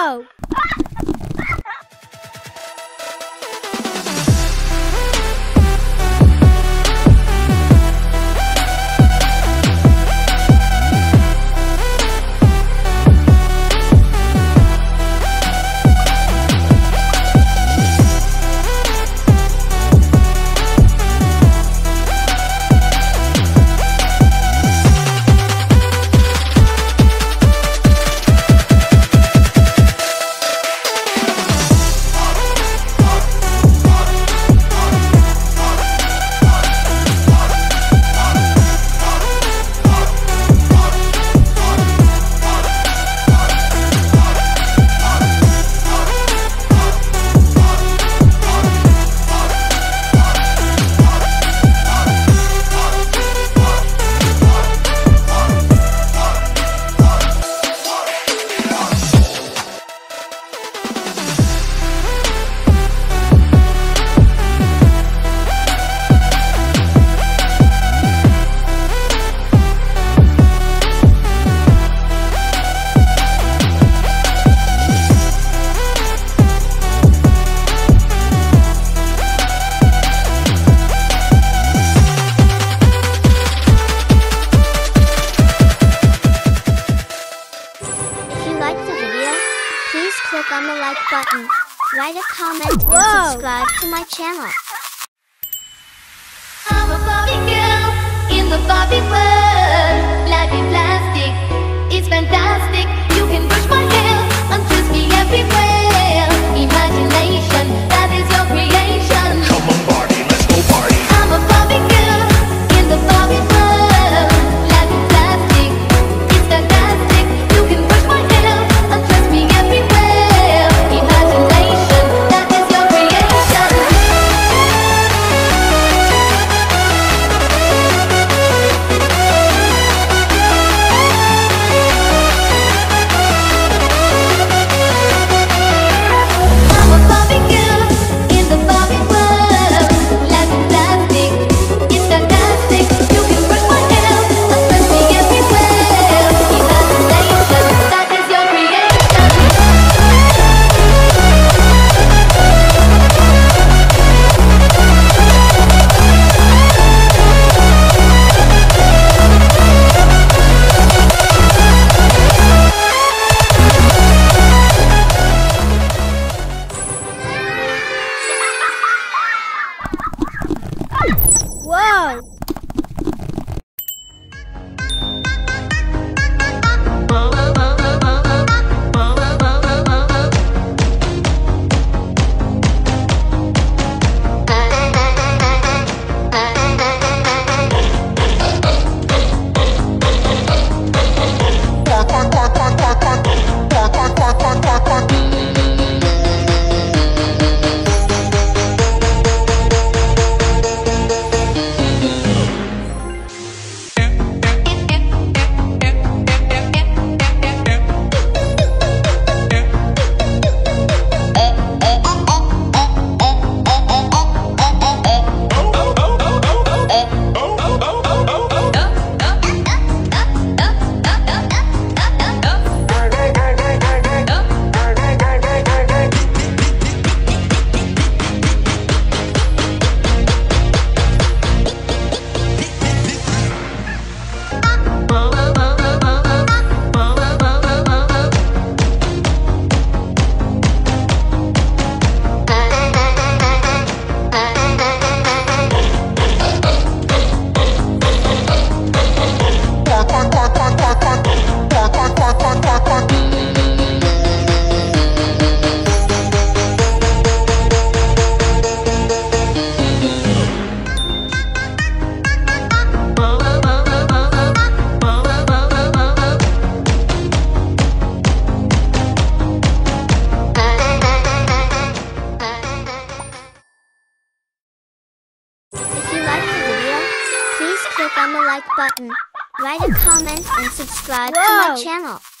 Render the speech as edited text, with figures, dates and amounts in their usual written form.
Whoa! Click on the like button, write a comment, and subscribe to my channel. I'm a Barbie girl in the Barbie world. Life in plastic, it's fantastic. You can brush my hair and twist me everywhere. Imagination, that is your creation. Come on, Barbie, let's go party. I'm a Barbie girl in the Barbie world. Life in plastic, it's fantastic. You can brush my hair and twist me everywhere. Imagination, that is your creation. I'm a Barbie girl in the Barbie world. Life in plastic, it's fantastic. You can brush my hair and twist me everywhere. Imagination, that is your creation. Whoa! Click on the like button, write a comment, and subscribe to my channel.